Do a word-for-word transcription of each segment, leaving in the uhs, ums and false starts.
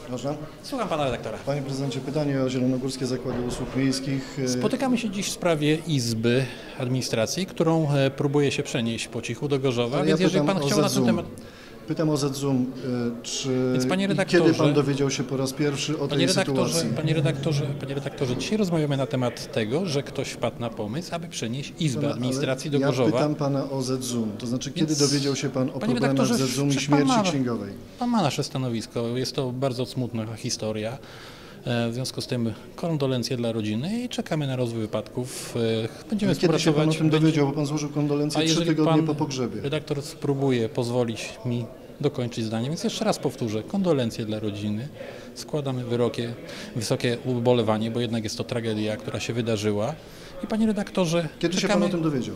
Można? Słucham pana redaktora. Panie prezydencie, pytanie o Zielonogórskie Zakłady Usług Miejskich. Spotykamy się dziś w sprawie Izby Administracji, którą próbuje się przenieść po cichu do Gorzowa, Ale więc ja jeżeli pan chciał na ten temat... Pytam o Zedzum, czy Więc, panie i redaktorze, kiedy pan dowiedział się po raz pierwszy o tej panie redaktorze, sytuacji? Panie redaktorze, panie redaktorze, dzisiaj rozmawiamy na temat tego, że ktoś wpadł na pomysł, aby przenieść Izbę No, Administracji do ja Gorzowa. pytam pana o Zedzum, to znaczy kiedy Więc, dowiedział się pan o panie problemach redaktorze, Zedzum i przecież pan śmierci ma- księgowej? Pan ma nasze stanowisko, jest to bardzo smutna historia. W związku z tym kondolencje dla rodziny i czekamy na rozwój wypadków. Będziemy Kiedy się pan o współpracować. tym dowiedział, bo pan złożył kondolencje A trzy jeżeli tygodnie pan po pogrzebie? redaktor spróbuje pozwolić mi dokończyć zdanie, więc jeszcze raz powtórzę, kondolencje dla rodziny, składamy wyrokie, wysokie ubolewanie, bo jednak jest to tragedia, która się wydarzyła. I panie redaktorze, Kiedy czekamy... się pan o tym dowiedział?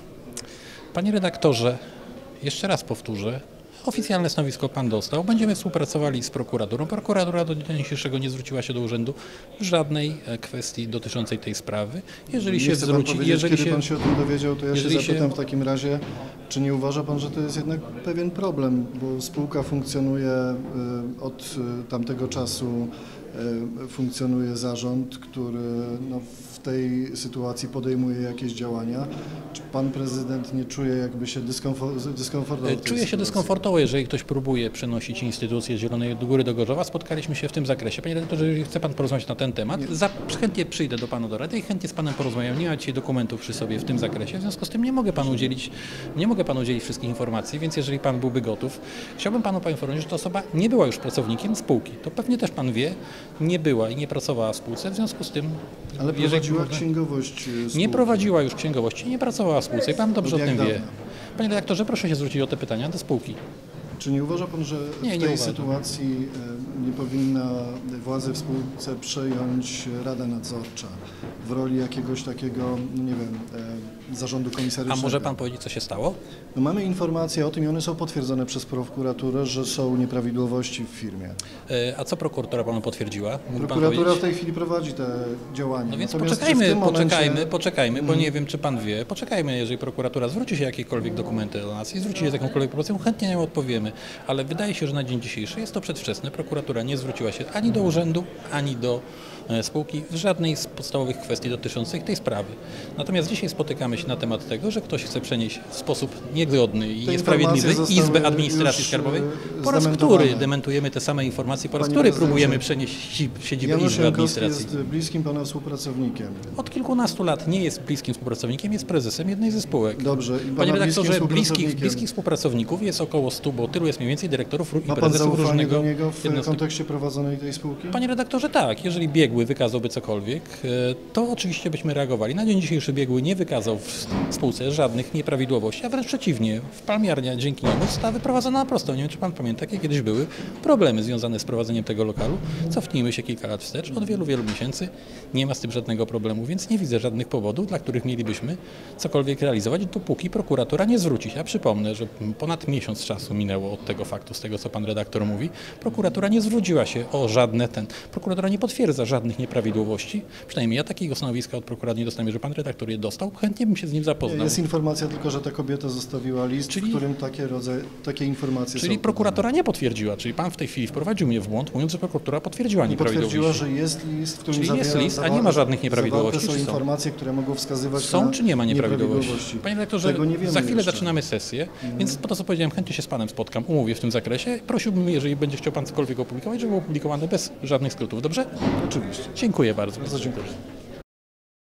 Panie redaktorze, jeszcze raz powtórzę, oficjalne stanowisko pan dostał, będziemy współpracowali z prokuraturą. Prokuratura do dnia dzisiejszego nie zwróciła się do urzędu w żadnej kwestii dotyczącej tej sprawy. Jeżeli nie się chce pan zwróci, powiedzieć, jeżeli kiedy się... pan się o tym dowiedział, to ja się jeżeli zapytam się- w takim razie, czy nie uważa pan, że to jest jednak pewien problem, bo spółka funkcjonuje y, od y, tamtego czasu, y, funkcjonuje zarząd, który no, w tej sytuacji podejmuje jakieś działania. Czy pan prezydent nie czuje jakby się dyskomfort, dyskomfortowo w tej Czuję się sytuacji? dyskomfortowo, jeżeli ktoś próbuje przenosić instytucje z Zielonej Góry do Gorzowa. Spotkaliśmy się w tym zakresie. Panie redaktorze, jeżeli chce pan porozmawiać na ten temat, za, chętnie przyjdę do pana do rady i chętnie z panem porozmawiam. Nie ma dzisiaj dokumentów przy sobie w tym zakresie, w związku z tym nie mogę panu udzielić, nie mogę panu udzielić wszystkich informacji, więc jeżeli pan byłby gotów, chciałbym panu poinformować, że ta osoba nie była już pracownikiem spółki. To pewnie też pan wie, nie była i nie pracowała w spółce, w związku z tym... Ale jeżeli prowadziła można- księgowość y, Nie spółki. prowadziła już księgowości, nie pracowała w spółce i pan dobrze o Jak tym wie. dawno? Panie redaktorze, proszę się zwrócić o te pytania do spółki. Czy nie uważa pan, że Nie, w nie tej uważam. sytuacji e, nie powinna władze w spółce przejąć Rada Nadzorcza w roli jakiegoś takiego, no nie wiem, e, zarządu A komisarycznego? może pan powiedzieć, co się stało? No mamy informacje o tym i one są potwierdzone przez prokuraturę, że są nieprawidłowości w firmie. E, A co prokuratura panu potwierdziła? Mógłby pan Prokuratura w powiedzieć? tej chwili prowadzi te działania. No więc Natomiast czy w poczekajmy, tym momencie- poczekajmy, poczekajmy, bo nie wiem, czy pan wie. Poczekajmy, jeżeli prokuratura zwróci się jakiekolwiek dokumenty do nas i zwróci się z jakąkolwiek propozycją, chętnie na nią odpowiemy. Ale wydaje się, że na dzień dzisiejszy jest to przedwczesne. Prokuratura nie zwróciła się ani do urzędu, ani do e, spółki w żadnej z podstawowych kwestii dotyczących tej sprawy. Natomiast dzisiaj spotykamy się na temat tego, że ktoś chce przenieść w sposób niezgodny i Te niesprawiedliwy informacje zostały Izbę Administracji już, Skarbowej. e, Po raz zdementowane. który dementujemy te same informacje, po raz Panie który prezydencie, próbujemy przenieść si- siedzibę Janusz Izby Jankowski Administracji. jest bliskim pana współpracownikiem. Od kilkunastu lat nie jest bliskim współpracownikiem, jest prezesem jednej ze spółek. Dobrze. I pana Panie redaktorze, bliskim bliskich, współpracownikiem. bliskich współpracowników jest około stu, bo tylu jest mniej więcej dyrektorów i Ma pan prezesów zaufanie różnego do niego w jednostek. kontekście prowadzonej tej spółki? Panie redaktorze, tak. Jeżeli biegły wykazałby cokolwiek, e, to oczywiście byśmy reagowali. Na dzień dzisiejszy biegły nie wykazał w spółce żadnych nieprawidłowości, a wręcz przeciwnie. W Palmiarnia dzięki niemu została wyprowadzona na prostą. Nie wiem, czy pan pamięta, jakie kiedyś były problemy związane z prowadzeniem tego lokalu. Cofnijmy się kilka lat wstecz. Od wielu, wielu miesięcy nie ma z tym żadnego problemu, więc nie widzę żadnych powodów, dla których mielibyśmy cokolwiek realizować, dopóki prokuratura nie zwróci się. Ja przypomnę, że ponad miesiąc czasu minęło od tego faktu, z tego co pan redaktor mówi. Prokuratura nie zwróciła się o żadne ten. Prokuratura nie potwierdza żadnych nieprawidłowości. Przynajmniej ja takiego stanowiska od prokuratora nie dostałem, że pan redaktor je dostał. Chętnie bym się z nim zapoznał. Jest informacja tylko, że ta kobieta zostawiła list, Czyli- w którym takie, rodzaje, takie informacje Czyli są. prokuratura nie potwierdziła, czyli pan w tej chwili wprowadził mnie w błąd, mówiąc, że prokuratura potwierdziła Nie potwierdziła, nieprawidłowości. że jest list, w którym Czyli jest zawiera- list, a nie ma żadnych nieprawidłowości, zawarte są czy są? informacje, które mogą wskazywać Są na czy nie ma nieprawidłowości? Panie redaktorze, Tego nie wiemy za chwilę jeszcze. zaczynamy sesję, więc po to co powiedziałem, chętnie się z panem spotkam, umówię w tym zakresie. Prosiłbym, jeżeli będzie chciał pan cokolwiek opublikować, żeby było opublikowane bez żadnych skrótów, dobrze? Oczywiście. Dziękuję bardzo. Bardzo dziękuję.